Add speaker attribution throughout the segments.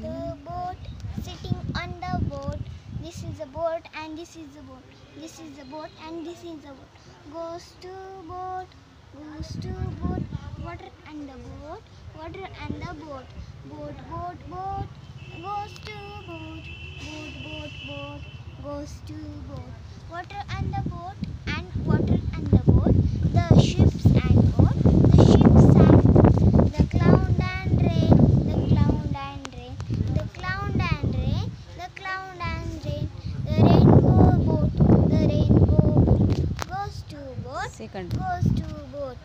Speaker 1: the boat, sitting on the boat. This is a boat and this is a boat. This is a boat and this is a boat. Goes to boat, goes to boat. Water and the boat, water and the boat. Boat, boat, boat. Goes to boat, boat, boat, boat. Goes to boat. Water and the boat and water and the boat. The ships and boat, the ships and boat. The cloud and rain, the cloud and rain. The cloud and rain, the cloud and rain. The rainbow boat, the rainbow boat. Goes to boat, goes to boat.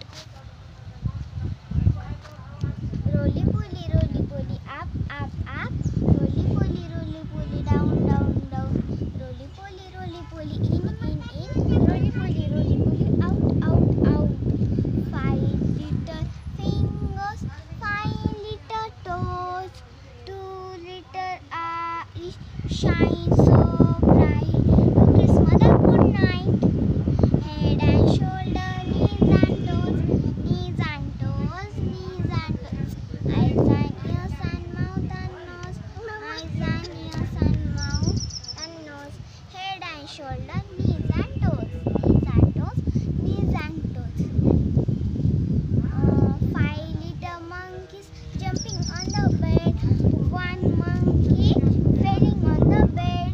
Speaker 1: Roly poly, up, up, up. Roly poly, down, down, down. Roly poly, in, in. Roly poly, out, out, out. 5 little fingers, 5 little toes. 2 little eyes shine so bright. To kiss mother good night. Head and shoulder, knees and toes, knees and toes, knees and toes. Eyes and ears and mouth and nose, eyes and ears and mouth and nose. Head and shoulder, knees and toes, knees and toes, knees and toes. 5 little monkeys jumping on the bed. 1 monkey falling on the bed.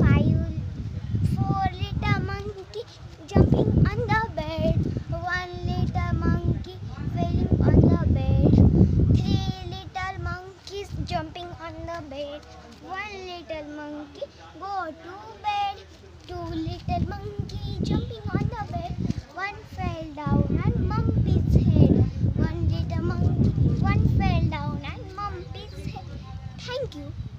Speaker 1: 4 little monkey jumping on the bed. 1 little monkey falling on the bed. 3 little monkeys jumping on the bed. 1 little monkey go to bed. 2 little monkey jumping on the bed. 1 fell down and bumped his head. 1 little monkey, 1 fell down and bumped his head. Thank you.